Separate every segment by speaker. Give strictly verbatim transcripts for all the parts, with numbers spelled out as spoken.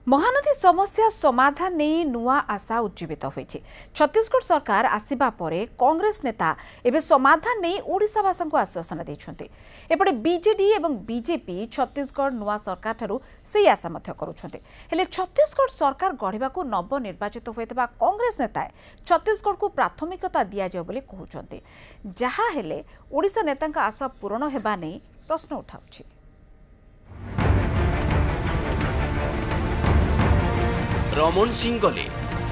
Speaker 1: महानदी समस्या समाधान नहीं नुआ आशा उज्जीवित होईछि। छत्तीसगढ़ सरकार आसिबा परे कांग्रेस नेता एबे समाधान नहीं ओडिशावासी को आश्वासन दैछन्ते। एपटे बीजेडी एवं बीजेपी छत्तीसगढ़ नुआ सरकार ठारू सेही आशा मध्य करूछन्ते। हेले छत्तीसगढ़ सरकार गढ़िबाकू नव निर्वाचित होइतबा कांग्रेस नेता छत्तीसगढ़ को प्राथमिकता दिया जाय बोली कहउछन्ते। जहा हेले ओडिशा नेतांका आशा पूर्ण हेबा नै प्रश्न उठाउछि।
Speaker 2: रमन सिंह गले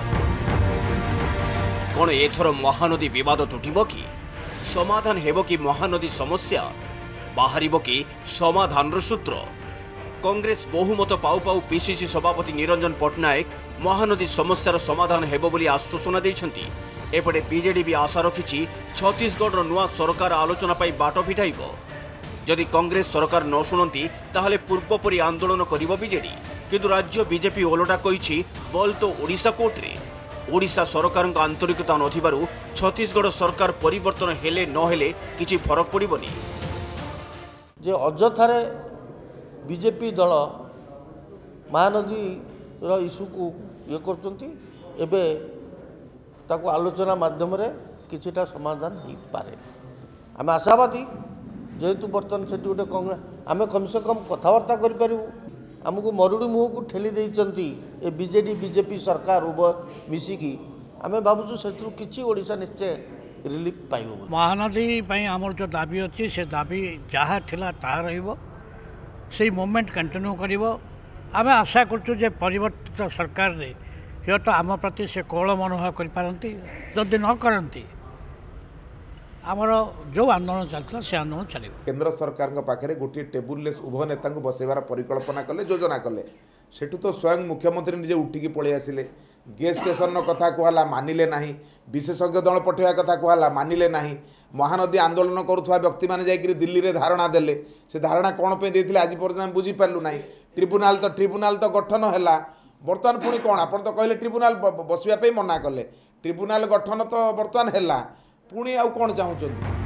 Speaker 2: कौन एथर महानदी विवाद तुटिब कि समाधान हेब कि महानदी समस्या बाहर कि समाधान सूत्र। कांग्रेस बहुमत पाऊ पाऊ पीसीसी सभापति निरंजन पट्टनायक महानदी समस्यार समाधान हेब बोली आश्वासन देइछन्ति। एपटे बीजेडी भी आशा रखिछि छत्तीसगढ़ नुआ सरकार आलोचना पाई बाट फिटाइब। जदि कांग्रेस सरकार न शुणती ताहले पूर्वपरी आंदोलन करिब बीजेडी। किंतु राज्य बीजेपी ओलटा कहिछि बल तो ओडिशा कोर्ट रे। ओडिशा सरकार आंतरिकता नथिबारु छत्तीसगढ़ सरकार परिवर्तन हेले न हेले किछि फरक पड़िबनी।
Speaker 3: जे अजथारे बीजेपी दल महानदी रो इश्यू को ये करचंती एबे ताको आलोचना माध्यम रे किछिटा समाधान ही पारे। आम आशावादी जेहेतु बर्तमान से गोटे कांग्रेस आम कम से कम कथबार्ता करूँ। आमको मरुड़ी मुह को ठेली देइचंती ए बीजेडी बीजेपी सरकार उभय मिसिकी आम भावुँ से किसी ओडिशा निश्चय रिलीफ पाइब।
Speaker 4: महानदी आमर जो दाबी अच्छी से दाबी जहाँ थिला ताहा रहिबो से मूवमेंट कंटिन्यू करिबो। आम आशा करछुं जे परिवर्तित सरकार रे हे तो आम प्रति से कोहल मनोभाव करि पारंती। जदि न करंती आमर जो आंदोलन चलता से आंदोलन चलो।
Speaker 5: केंद्र सरकार पाखे गोटे टेबुल उभय नेता बसैबार परिकल्पना कले योजना कले सेठू तो स्वयं मुख्यमंत्री निजे उठिकी पलि आसिले। गेस स्टेशन कथा कहला मानिले नहीं, विशेषज्ञ दल पठेवा कथा कहला मानिले नहीं। महानदी आंदोलन करुवा व्यक्ति मैंने जाकि दिल्ली में धारणा देले से धारणा कौन पे देते आज पर्यटन बुझीपारू ना। ट्रिब्यूनाल तो ट्रिब्यूनाल तो गठन है बर्तमान पुणी कौन आप तो कहले ट्रिब्यूनाल बसवाई मना कले। ट्रिब्यूनाल गठन तो बर्तमान है पुणी आउ कौन चाहते।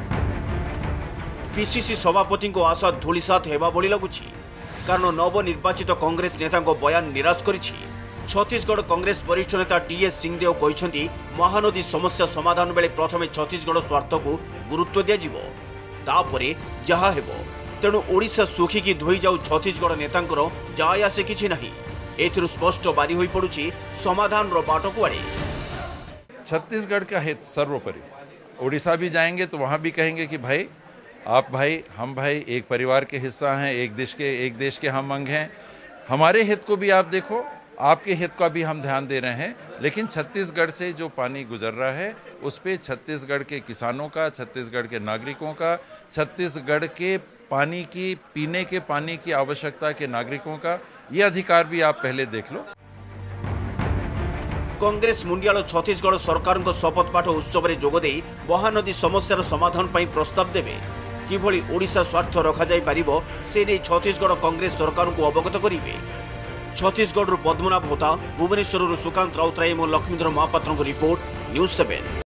Speaker 2: पीसीसी सभापति को आशा धूलिसात हेबा बोली लगुछि। कारण नवनिर्वाचित कांग्रेस नेता बयान निराश करिछि। छत्तीसगढ़ कांग्रेस वरिष्ठ नेता टीएस सिंहदेव कहते महानदी समस्या समाधान बेले प्रथमे छत्तीसगढ़ स्वार्थ को गुरुत्व दिज्व तापरे जहा हेबो। तेणु ओडिशा सुखिकी धोई जाऊ छत्तीसगढ़ नेतांकर जाय आसे किछि नाही। एथिरु स्पष्ट बारी होई पड़ुछि समाधान रो बाट कुआडे।
Speaker 6: छत्तीसगढ़ का हित सर्वोपरि। ओडिशा भी जाएंगे तो वहाँ भी कहेंगे कि भाई आप भाई हम भाई एक परिवार के हिस्सा हैं, एक देश के एक देश के हम अंग हैं। हमारे हित को भी आप देखो, आपके हित का भी हम ध्यान दे रहे हैं। लेकिन छत्तीसगढ़ से जो पानी गुजर रहा है उस पे छत्तीसगढ़ के किसानों का, छत्तीसगढ़ के नागरिकों का, छत्तीसगढ़ के पानी की पीने के पानी की आवश्यकता के नागरिकों का ये अधिकार भी आप पहले देख लो।
Speaker 2: कांग्रेस मुंडियाल छत्तीसगढ़ सरकार शपथ पाठ उत्सव में जोगदे महानदी समस्यार समाधान पर प्रस्ताव देवे। किभली ओडिशा स्वार्थ रखा जाई पारिबो से नहीं छत्तीसगढ़ कांग्रेस सरकार को अवगत करेंगे। छत्तीसगढ़ पद्मनाभ होता, भुवनेश्वर सुकांत राउतराय और Laxmidhar Mohapatra report news seven.